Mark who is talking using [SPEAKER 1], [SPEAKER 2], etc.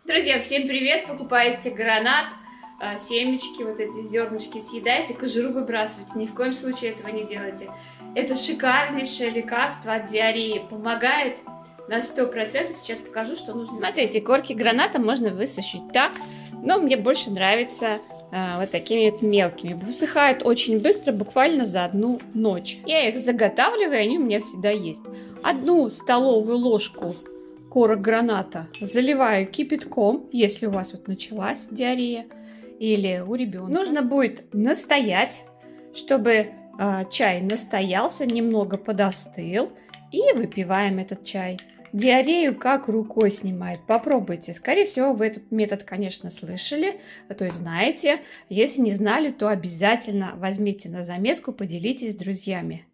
[SPEAKER 1] Друзья, всем привет! Покупаете гранат, семечки, вот эти зернышки съедаете, кожуру выбрасывайте. Ни в коем случае этого не делайте. Это шикарнейшее лекарство от диареи. Помогает на 100%. Сейчас покажу, что нужно. Смотрите, корки граната можно высушить так, но мне больше нравится вот такими вот мелкими. Высыхают очень быстро, буквально за одну ночь. Я их заготавливаю, они у меня всегда есть. 1 столовую ложку корок граната заливаю кипятком, если у вас вот началась диарея или у ребенка. Нужно будет настоять, чтобы чай настоялся, немного подостыл, и выпиваем этот чай. Диарею как рукой снимает. Попробуйте. Скорее всего, вы этот метод, конечно, слышали, то есть знаете. Если не знали, то обязательно возьмите на заметку, поделитесь с друзьями.